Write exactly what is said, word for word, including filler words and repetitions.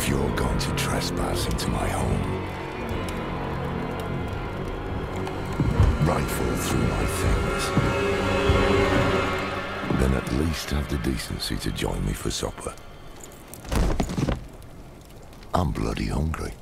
you're going to trespass into my home, rifle through my things, then at least have the decency to join me for supper. I'm bloody hungry.